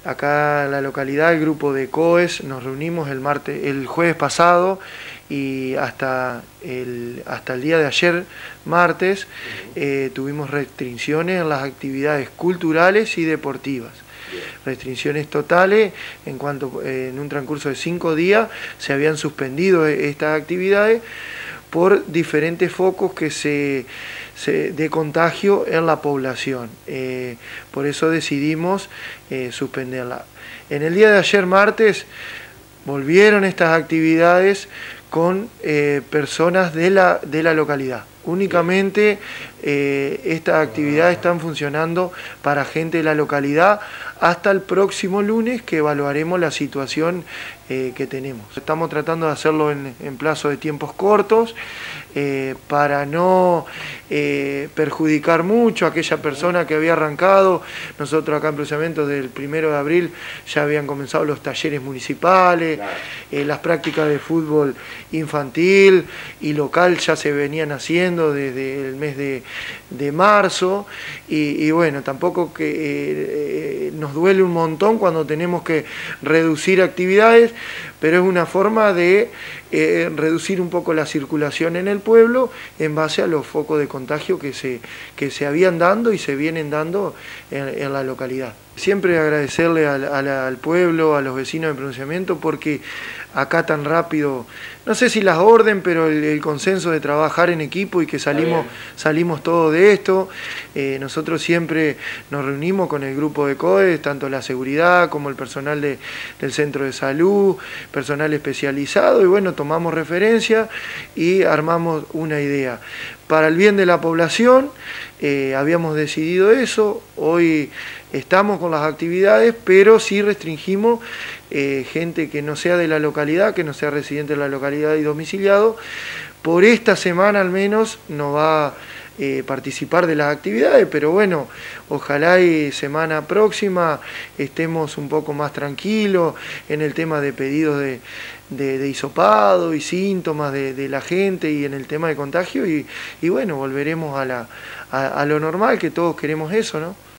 Acá en la localidad el grupo de COES nos reunimos el jueves pasado y hasta el día de ayer, martes, tuvimos restricciones en las actividades culturales y deportivas. Restricciones totales en cuanto en un transcurso de 5 días se habían suspendido estas actividades por diferentes focos de contagio en la población. Por eso decidimos suspenderla. En el día de ayer, martes, volvieron estas actividades con personas de la localidad. Únicamente estas actividades están funcionando para gente de la localidad hasta el próximo lunes, que evaluaremos la situación que tenemos. Estamos tratando de hacerlo en plazo de tiempos cortos para no perjudicar mucho a aquella persona que había arrancado. Nosotros acá en Procesamiento del 1 de abril ya habían comenzado los talleres municipales, las prácticas de fútbol infantil y local ya se venían haciendo desde el mes de marzo y bueno, tampoco que nos duele un montón cuando tenemos que reducir actividades, pero es una forma de reducir un poco la circulación en el pueblo en base a los focos de contagio que se habían dando y se vienen dando en la localidad. Siempre agradecerle al pueblo, a los vecinos de Pronunciamiento, porque acá tan rápido, no sé si las orden, pero el consenso de trabajar en equipo y que salimos todos de esto. Nosotros siempre nos reunimos con el grupo de COES, tanto la seguridad como el personal del centro de salud, personal especializado, y bueno, tomamos referencia y armamos una idea. Para el bien de la población, habíamos decidido eso. Hoy estamos con las actividades, pero sí restringimos gente que no sea de la localidad, que no sea residente de la localidad y domiciliado. Por esta semana al menos no va a participar de las actividades, pero bueno, ojalá y semana próxima estemos un poco más tranquilos en el tema de pedidos de hisopado y síntomas de la gente y en el tema de contagio y bueno, volveremos a lo normal, que todos queremos eso, ¿no?